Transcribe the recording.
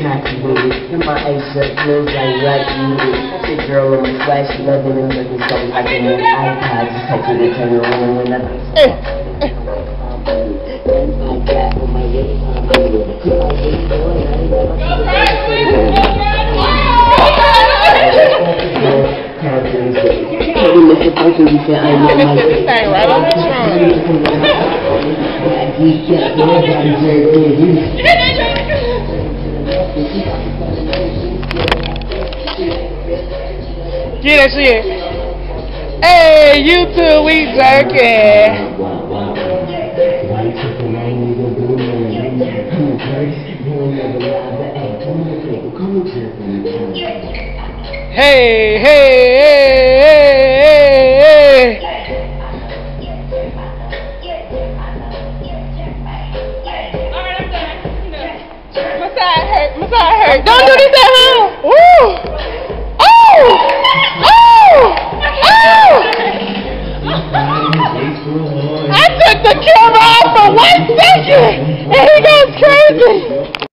cocky with it. In my ace up clothes like Rocky with it. This girl on my flash, she loving them looking so like an iPod. Just take it and turn it on when I right on the get that shit. Hey, you two, we jerking. Hey, hey, hey, hey, hey. My side hurt, my side hurt. Don't do this at home. Woo! Oh! Oh! Oh! I took the camera off for 1 second and he goes crazy.